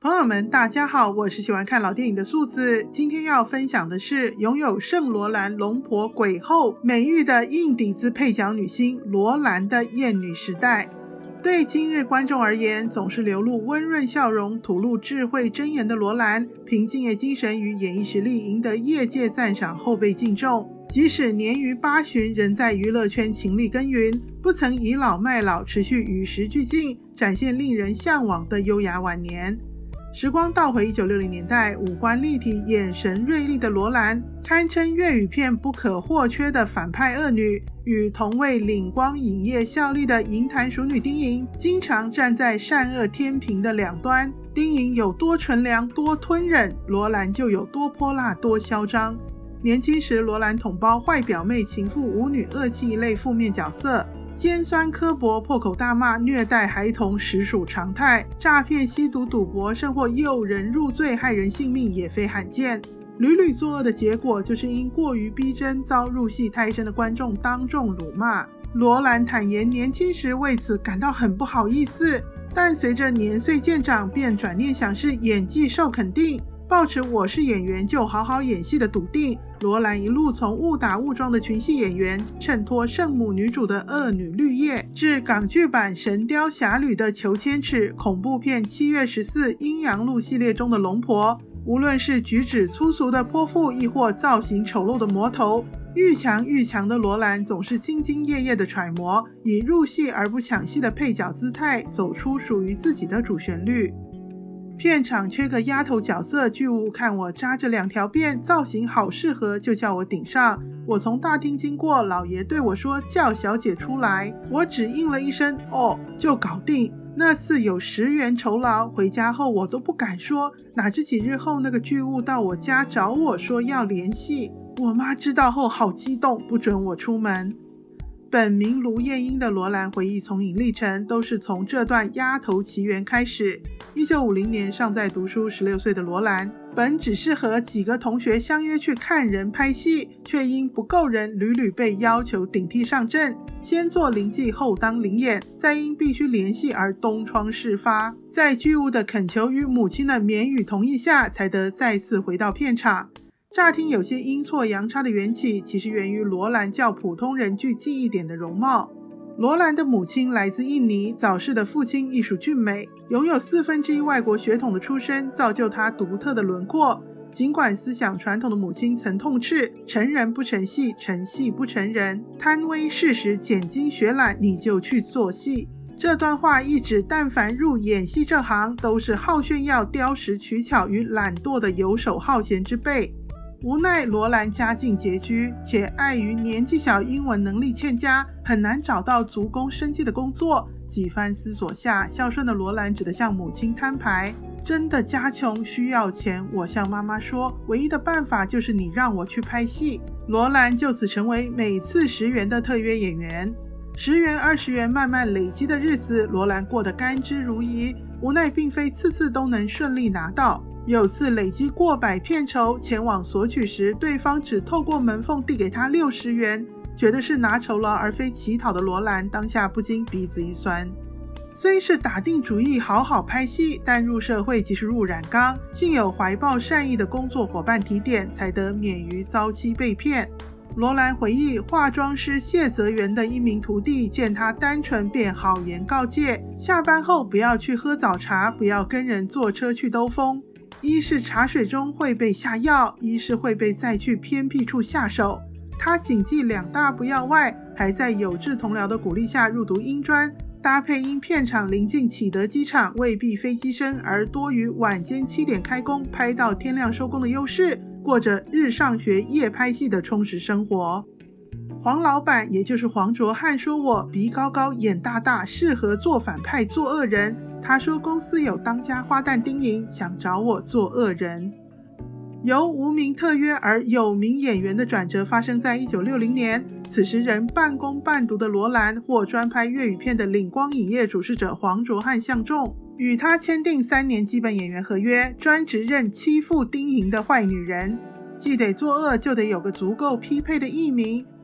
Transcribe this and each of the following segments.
朋友们大家好，我是喜欢看老电影的素子。今天要分享的是拥有圣罗兰龙婆鬼后美誉的硬底子配角女星罗兰的艳女时代。对今日观众而言，总是流露温润笑容、吐露智慧箴言的罗兰，凭敬业精神与演艺实力赢得业界赞赏后被敬重。即使年逾80，仍在娱乐圈勤力耕耘，不曾倚老卖老，持续与时俱进，展现令人向往的优雅晚年。时光倒回1960年代，五官立体、眼神锐利的罗兰，堪称粤语片不可或缺的反派恶女，与同为领光影业效力的银坛熟女丁莹，经常站在善恶天平的两端。丁莹有多纯良、多吞忍，罗兰就有多泼辣、多嚣张。年轻时，罗兰统包坏表妹、情妇、舞女、恶妻一类负面角色，尖酸刻薄、破口大骂、虐待孩童实属常态，诈骗、吸毒、赌博，甚或诱人入罪害人性命也非罕见。屡屡作恶的结果，就是因过于逼真，遭入戏太深的观众当众辱骂。罗兰坦言，年轻时为此感到很不好意思，但随着年岁渐长，便转念想是演技受肯定，抱持我是演员就好好演戏的笃定。罗兰一路从误打误撞的群戏演员，衬托圣母女主的恶女绿叶，至港剧版《神雕侠侣》的裘千尺，恐怖片《7月14阴阳路》系列中的龙婆，无论是举止粗俗的泼妇，亦或造型丑陋的魔头，愈强愈强的罗兰总是兢兢业业的揣摩，以入戏而不抢戏的配角姿态，走出属于自己的主旋律。片场缺个丫头角色，剧务看我扎着2条辫，造型好适合，就叫我顶上。我从大厅经过，老爷对我说叫小姐出来，我只应了一声哦，就搞定。那次有10元酬劳，回家后我都不敢说，哪知几日后那个剧务到我家找我说要联系，我妈知道后好激动，不准我出门。本名卢燕英的罗兰回忆从影历程，都是从这段丫头奇缘开始。1950年尚在读书16岁的罗兰，本只是和几个同学相约去看人拍戏，却因不够人，屡屡被要求顶替上阵，先做临记后当临演，再因必须联系而东窗事发，在剧务的恳求与母亲的免予同意下，才得再次回到片场。乍听有些阴错阳差的缘起，其实源于罗兰较普通人具记忆点的容貌。罗兰的母亲来自印尼，早逝的父亲亦属俊美，拥有1/4外国血统的出身，造就他独特的轮廓。尽管思想传统的母亲曾痛斥成人不成戏，成戏不成人，贪威事实捡精学懒，你就去做戏。这段话意指但凡入演戏这行，都是好炫耀、雕石取巧与懒惰的游手好闲之辈。无奈罗兰家境拮据，且碍于年纪小，英文能力欠佳，很难找到足供生计的工作。几番思索下，孝顺的罗兰只得向母亲摊牌，真的家穷需要钱，我向妈妈说，唯一的办法就是你让我去拍戏。罗兰就此成为每次10元的特约演员。10元、20元慢慢累积的日子，罗兰过得甘之如饴，无奈并非次次都能顺利拿到。有次累积过百片酬，前往索取时，对方只透过门缝递给他60元，觉得是拿酬劳而非乞讨的罗兰，当下不禁鼻子一酸。虽是打定主意好好拍戏，但入社会即是入染缸，幸有怀抱善意的工作伙伴提点，才得免于遭欺被骗。罗兰回忆，化妆师谢泽元的一名徒弟见他单纯，便好言告诫，下班后不要去喝早茶，不要跟人坐车去兜风。一是茶水中会被下药，一是会被载去偏僻处下手。他谨记2大不要外，还在有志同僚的鼓励下入读英专，搭配因片场临近启德机场，未必飞机身而多于晚间7点开工，拍到天亮收工的优势，过着日上学夜拍戏的充实生活。黄老板，也就是黄卓汉，说我鼻高高眼大大，适合做反派做恶人。他说公司有当家花旦丁莹，想找我做恶人。由无名特约而有名演员的转折发生在1960年，此时仍半工半读的罗兰获专拍粤语片的领光影业主事者黄卓汉相中，与他签订3年基本演员合约，专职任欺负丁莹的坏女人。既得作恶，就得有个足够匹配的艺名。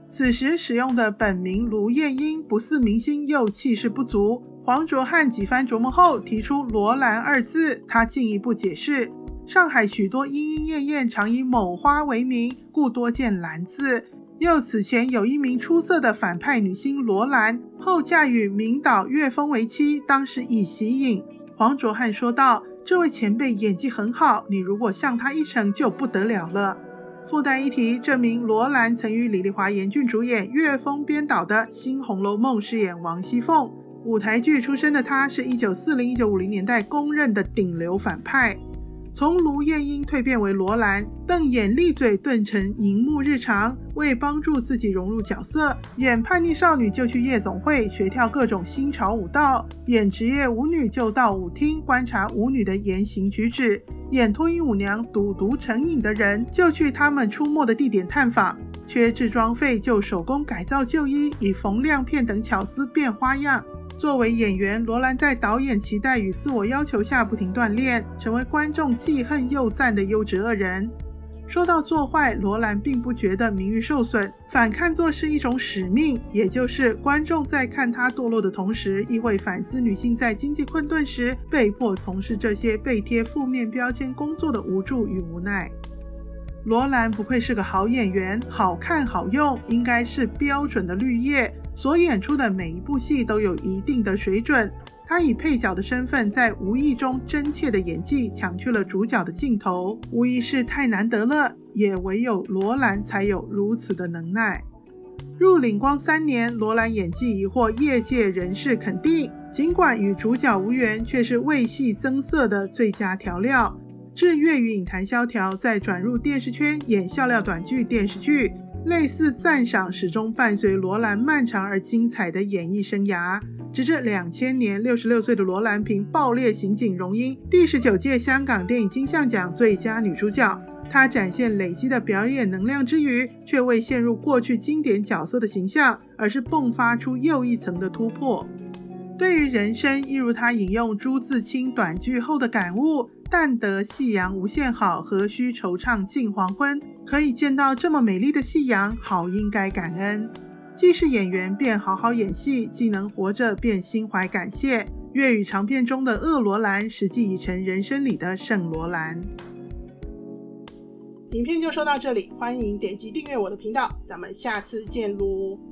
此时使用的本名卢燕英不似明星又气势不足。黄卓汉几番琢磨后提出罗兰二字，他进一步解释，上海许多莺莺燕燕常以某花为名，故多见兰字。又此前有一名出色的反派女星罗兰，后嫁与名导岳峰为妻，当时已息影。黄卓汉说道，这位前辈演技很好，你如果像他一成就不得了了。附带一提，这名罗兰曾与李丽华严俊主演、岳峰编导的《新红楼梦》饰演王熙凤。舞台剧出身的她是1940-1950年代公认的顶流反派。从卢燕英蜕变为罗兰，瞪眼利嘴顿成荧幕日常。为帮助自己融入角色，演叛逆少女就去夜总会学跳各种新潮舞蹈，演职业舞女就到舞厅观察舞女的言行举止，演脱衣舞娘赌毒成瘾的人就去他们出没的地点探访，缺置装费就手工改造旧衣，以缝亮片等巧思变花样。作为演员，罗兰在导演期待与自我要求下不停锻炼，成为观众既恨又赞的优质恶人。说到做坏，罗兰并不觉得名誉受损，反看作是一种使命，也就是观众在看她堕落的同时，亦会反思女性在经济困顿时被迫从事这些被贴负面标签工作的无助与无奈。罗兰不愧是个好演员，好看好用，应该是标准的绿叶，所演出的每一部戏都有一定的水准。他以配角的身份在无意中真切的演技抢去了主角的镜头，无疑是太难得了，也唯有罗兰才有如此的能耐。入领光3年，罗兰演技已获业界人士肯定，尽管与主角无缘，却是为戏增色的最佳调料。至粤语影坛萧条，再转入电视圈演笑料短剧电视剧，类似赞赏始终伴随罗兰漫长而精彩的演艺生涯。直至2000年，66岁的罗兰凭《爆裂刑警》荣膺第19届香港电影金像奖最佳女主角。她展现累积的表演能量之余，却未陷入过去经典角色的形象，而是迸发出又一层的突破。对于人生，一如她引用朱自清短剧后的感悟，但得夕阳无限好，何须惆怅尽黄昏。可以见到这么美丽的夕阳，好应该感恩。既是演员便好好演戏，既能活着便心怀感谢。粤语长片中的恶罗兰，实际已成人生里的圣罗兰。影片就说到这里，欢迎点击订阅我的频道，咱们下次见喽。